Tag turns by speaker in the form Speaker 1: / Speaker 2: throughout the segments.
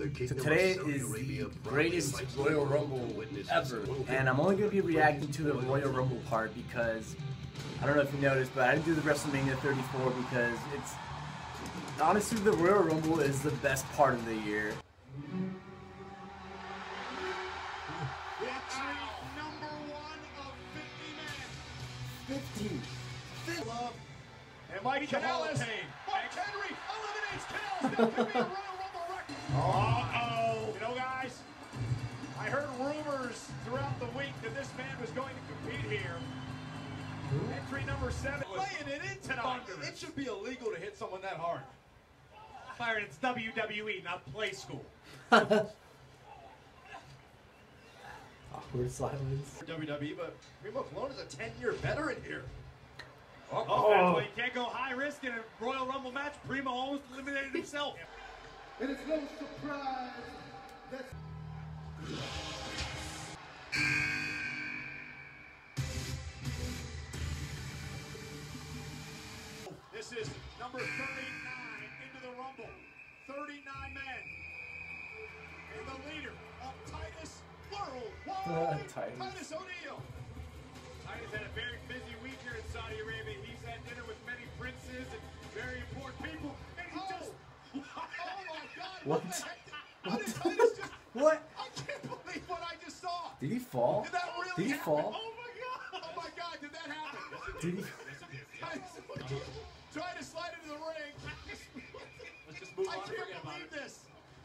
Speaker 1: So today is the greatest Royal Rumble ever, and I'm only going to be reacting to the Royal Rumble part because, I don't know if you noticed, but I didn't do the WrestleMania 34 because it's, honestly, the Royal Rumble is the best part of the year.
Speaker 2: Number one of 50 men.
Speaker 1: 50.
Speaker 2: And Mike Kanellis. Mike Henry eliminates Kanellis. That could be a Royal Rumble record. Uh-oh. You know, guys, I heard rumors throughout the week that this man was going to compete here. Entry number 7. Laying it in tonight.
Speaker 3: It should be illegal to hit someone that hard.
Speaker 2: Byron, it's WWE, not play school.
Speaker 1: Awkward silence.
Speaker 3: WWE, but Primo Colon is a 10-year veteran here.
Speaker 2: That's why you can't go high risk in a Royal Rumble match. Primo almost eliminated himself.
Speaker 4: It is no surprise that...
Speaker 2: This is number 39 into the Rumble. 39 men. And the leader of Titus Worldwide, Titus O'Neil. Titus had a very busy week here in Saudi Arabia. He's had dinner with many princes and very important people. And he just... Oh my God.
Speaker 1: What?
Speaker 2: How did Titus just...
Speaker 1: What?
Speaker 2: I can't believe what I just saw.
Speaker 1: Did he fall?
Speaker 2: Did that really
Speaker 1: Did he
Speaker 2: happen?
Speaker 1: fall?
Speaker 2: Oh my God. Oh my God, did that happen?
Speaker 1: Did he?
Speaker 2: Trying to slide into the ring.
Speaker 3: Let's just move on.
Speaker 2: I can't believe this.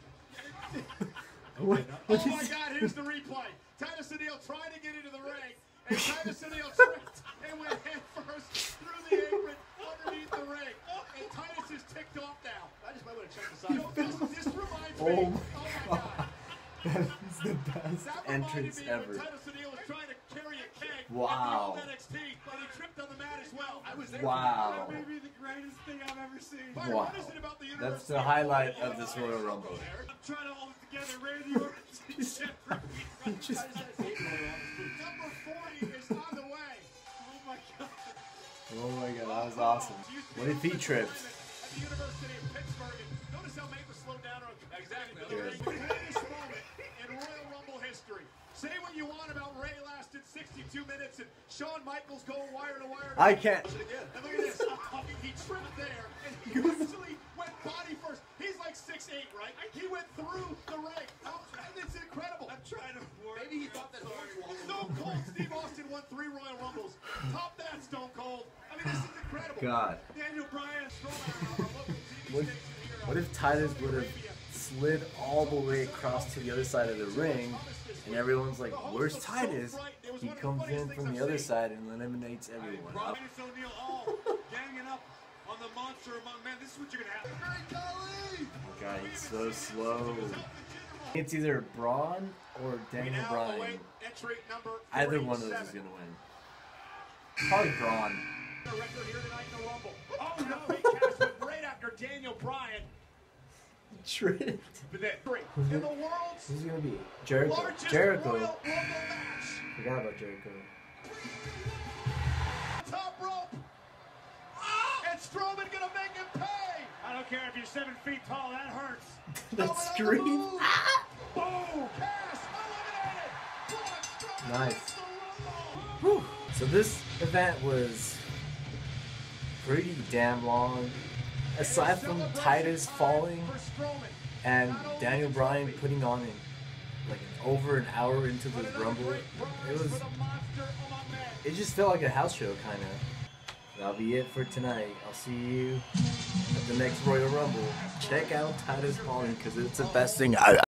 Speaker 1: What?
Speaker 2: Oh my God, here's the replay. Titus O'Neil trying to get into the ring, and Titus O'Neil tripped and went head first through the apron underneath the ring. And Titus is ticked off now.
Speaker 3: I just might want to check the
Speaker 2: You
Speaker 3: side.
Speaker 2: know, this reminds
Speaker 1: Oh
Speaker 2: me.
Speaker 1: my
Speaker 2: Oh my God.
Speaker 1: That's the best
Speaker 2: That
Speaker 1: entrance
Speaker 2: reminded me
Speaker 1: ever.
Speaker 2: when Titus O'Neil was trying to carry a keg
Speaker 1: Wow.
Speaker 2: at the old NXT, but he tripped on the mat as well. I was there.
Speaker 1: Wow.
Speaker 2: That may be the greatest thing I've ever seen.
Speaker 1: Wow.
Speaker 2: What is it about the
Speaker 1: That's
Speaker 2: University
Speaker 1: the
Speaker 2: of
Speaker 1: highlight
Speaker 2: Florida?
Speaker 1: of this Royal Rumble.
Speaker 2: I'm trying to hold it together. Randy Orton's
Speaker 1: Just-
Speaker 2: Number 40 is on the way. Oh my God.
Speaker 1: Oh my God, that was awesome. What if he trips?
Speaker 2: At the University of Pittsburgh. And notice how Maple slowed down. Exactly.
Speaker 1: Good.
Speaker 2: The greatest moment in Royal Rumble history. Say what you want about Ray lasted 62 minutes and Shawn Michaels going wire to wire.
Speaker 1: I can't.
Speaker 2: And look at this. He tripped there and he actually went body first. He's like 6'8", right? He went through the ring. And it's incredible. I'm trying to work.
Speaker 3: Maybe he thought that
Speaker 2: Stone Cold Steve Austin won 3 Royal Rumbles. Top that, Stone Cold. I mean, this is incredible.
Speaker 1: God.
Speaker 2: Daniel Bryan, Strowman, our local TV
Speaker 1: What,
Speaker 2: station here.
Speaker 1: what if Titus would have slid all the way across to the other side of the ring, and everyone's like, "Where's Titus?" He comes in from the other side and eliminates everyone.
Speaker 2: Titus O'Neil all ganging up on the monster among men. This is what you're gonna have.
Speaker 1: Oh God, he's so slow. It's either Braun or Daniel Bryan. Either one of those is gonna win. Probably Braun.
Speaker 2: Record here tonight in the Rumble. Oh no, he cashed it right after Daniel Bryan.
Speaker 1: Tripped.
Speaker 2: But then, in the world's
Speaker 1: Who's gonna be Jericho?
Speaker 2: largest
Speaker 1: Jericho.
Speaker 2: Royal Rumble match.
Speaker 1: Forgot about Jericho.
Speaker 2: Top rope. And Strowman gonna make him pay. I don't care if you're 7 feet tall, that hurts.
Speaker 1: That scream.
Speaker 2: Boom! Cash eliminated.
Speaker 1: Nice. Whew. So this event was pretty damn long. Aside from Titus falling and Daniel Bryan putting on like over an hour into the Rumble, it just felt like a house show kind of. That'll be it for tonight. I'll see you at the next Royal Rumble. Check out Titus falling because it's the best thing